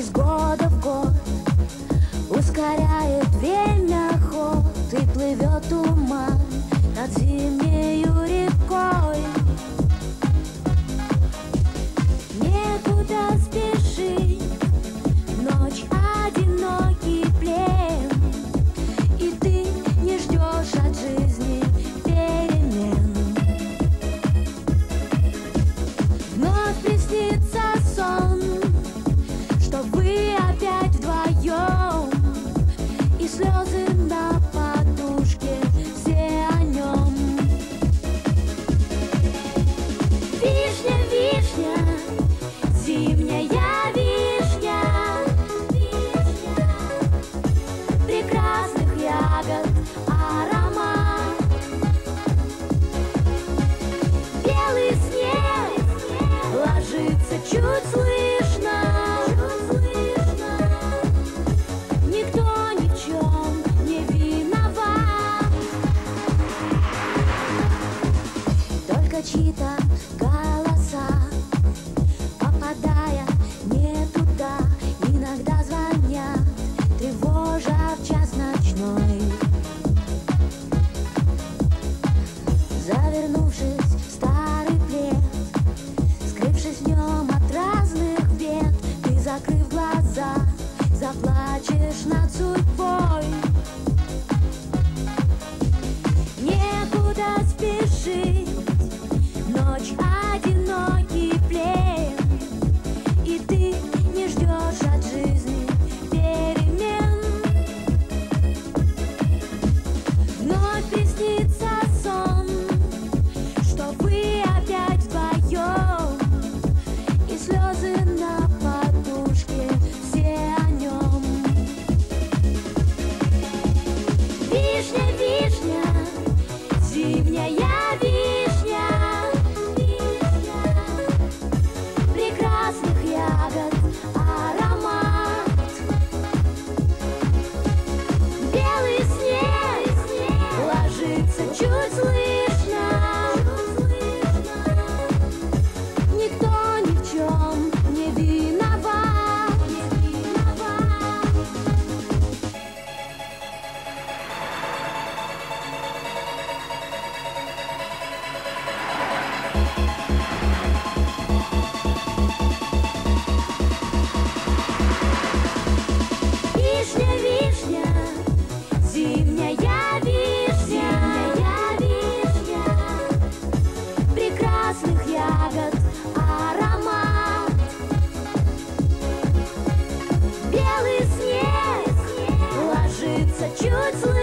из года в год ускоряет время ход, и плывет туман над зимнею рекой. Некуда спешить, ночь одинокий плен, и ты не ждешь от жизни перемен. Вновь приснится сон, что вы опять вдвоем, и слезы на подушке, все о нем. Вишня, вишня, зимняя вишня, прекрасных ягод аромат. Белый снег ложится чуть слышно, никто ни в чем не виноват, только чьи-то голоса, попадая не туда, иногда звонят, тревожа в час ночной. Завернувшись в старый плед, скрывшись в нем от разных бед, ты, закрыв глаза, заплачешь над судьбой. Некуда спешить, ночь одинокий плен, и ты не ждешь от жизни перемен. Вновь приснится сон, что вы опять вдвоем, и слезы на подушке, все о нем. Вишня, вишня, зимняя вишня, прекрасных ягод аромат. Белый снег ложится чуть слышно, никто ни в чем не виноват. Вишня, вишня, зимняя вишня, прекрасных ягод аромат. Белый снег ложится чуть слышно,